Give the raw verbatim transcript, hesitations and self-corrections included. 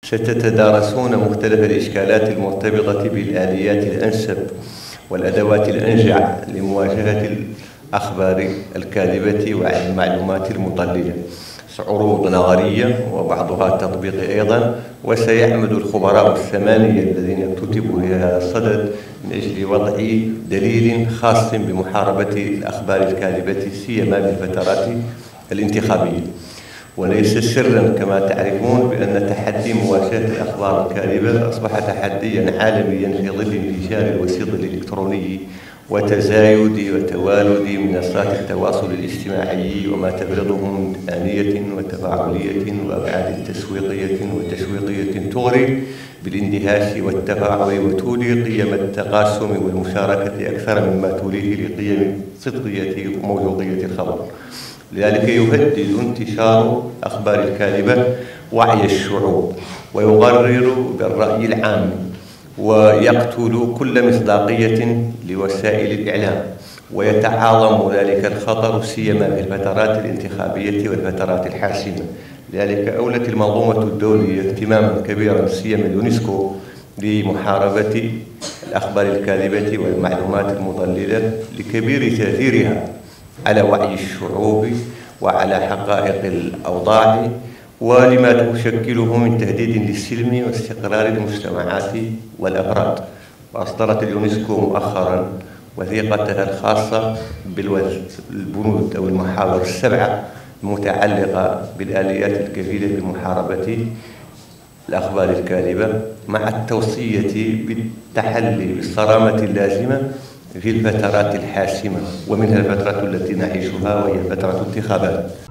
ستتدارسون مختلف الإشكالات المرتبطة بالآليات الأنسب والأدوات الأنجع لمواجهة الأخبار الكاذبة والمعلومات المضللة، عروض نظرية وبعضها تطبيقي أيضا. وسيعمد الخبراء الثمانية الذين كتبوا في هذا الصدد من أجل وضع دليل خاص بمحاربة الأخبار الكاذبة سيما بالفترات الانتخابية. وليس سرا كما تعرفون بأن تحدي مواجهة الأخبار الكاذبة أصبح تحديا عالميا في ظل انتشار الوسيط الإلكتروني وتزايد وتوالد منصات التواصل الاجتماعي وما تفرضه من آنية وتفاعلية وأبعاد تسويقية وتشويقية تغري بالاندهاش والتفاعل وتولي قيم التقاسم والمشاركة أكثر مما توليه لقيم صدقية وموثوقية الخبر. لذلك يهدد انتشار الأخبار الكاذبة وعي الشعوب ويغرر بالرأي العام ويقتل كل مصداقية لوسائل الإعلام، ويتعاظم ذلك الخطر سيما في الفترات الانتخابية والفترات الحاسمة. لذلك أولت المنظومة الدولية اهتماما كبيرا سيما اليونسكو لمحاربة الأخبار الكاذبة والمعلومات المضللة لكبير تأثيرها على وعي الشعوب وعلى حقائق الأوضاع ولما تشكله من تهديد للسلم واستقرار المجتمعات والأفراد. وأصدرت اليونسكو مؤخرا وثيقتها الخاصة بالبنود أو المحاور السبعة المتعلقة بالآليات الكفيلة بمحاربة الأخبار الكاذبة، مع التوصية بالتحلي بالصرامة اللازمة في الفترات الحاسمة، ومنها الفترة التي نعيشها وهي فترة انتخابات.